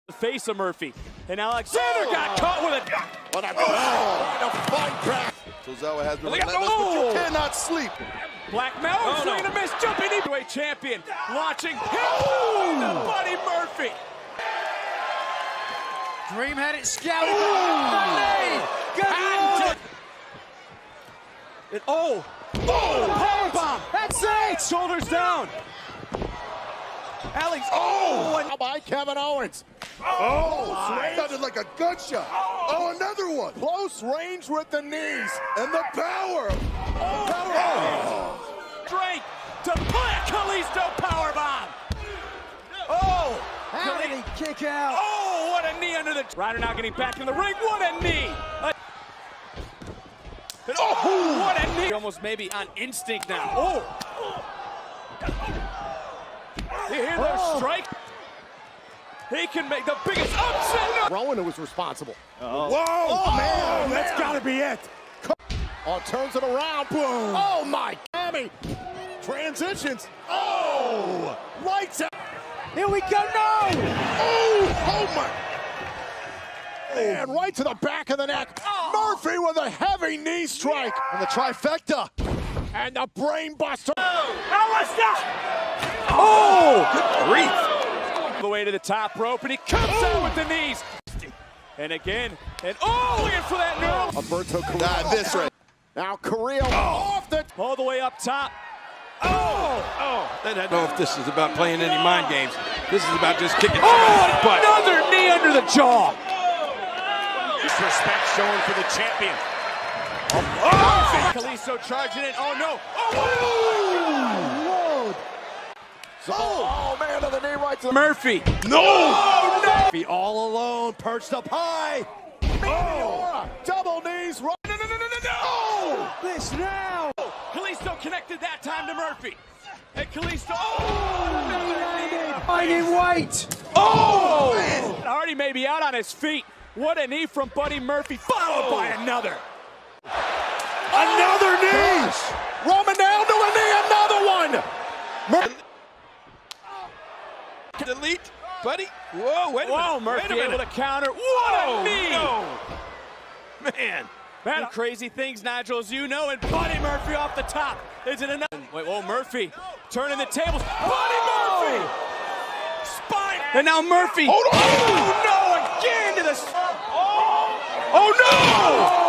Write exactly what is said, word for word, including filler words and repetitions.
The face of Murphy. And Alexander oh. got caught with a... What a, oh, what a fine crack. Tozawa has been relentless, oh. but you cannot sleep. Black Mel, oh, swing no. and a miss, jumping heavyweight champion, launching him oh. to Buddy Murphy. Dream had it scouted. Oh, it, oh, oh, power bomb. That's it. Shoulders down. Alex, oh, and by Kevin Owens. Oh, oh sounded like a gunshot. Oh. oh, another one. Close range with the knees and the power. Oh, power. oh. Drake to plant Kalisto powerbomb. Oh, how did he kick out? Oh, what a knee under the. Ryder now getting back in the ring. What a knee. A... Oh, what a knee. Almost maybe on instinct now. Oh. You hear their oh. strike? He can make the biggest upset. Rowan who was responsible. Oh. Whoa, oh, man, man. That's gotta be it. Oh, turns it around, boom. Oh my, Tammy. Transitions. Oh, lights out. Here we go, no. Oh, oh my. And right to the back of the neck. Oh. Murphy with a heavy knee strike. And the trifecta. And the brain buster. Oh, oh, good grief. The way to the top rope, and he comes oh. out with the knees. And again, and oh, looking for that neural. Alberto Carrillo. Nah, this right. Now Carrillo oh. off the. All the way up top. Oh, oh. I don't know if this is about playing any mind games. This is about just kicking. Oh, butt. Another knee under the jaw. Disrespect shown for the champion. Oh, oh. Kalisto charging it. Oh, no. Oh, Lord. So, oh, oh, man, to the knee right to the Murphy. No. Oh, no. Murphy all alone, perched up high. Oh. Double knees. Right. No, no, no, no, no, no. Oh. This now. Oh. Kalisto connected that time to Murphy. And Kalisto. Oh. Finding weight. Oh. Man. Already may be out on his feet. What a knee from Buddy Murphy, followed oh. by another. Another knee! Gosh. Roman down to a knee, another one! Mur Delete, buddy. Whoa, wait a Whoa, minute. Murphy wait a minute. able to counter. What a knee! No. Man. Man, crazy things, Nigel, as you know, and Buddy Murphy off the top. Is it enough? Wait, whoa, Murphy turning the tables. Buddy Murphy! Spine! And now Murphy. Hold on! Oh, no, again to the... Oh, no!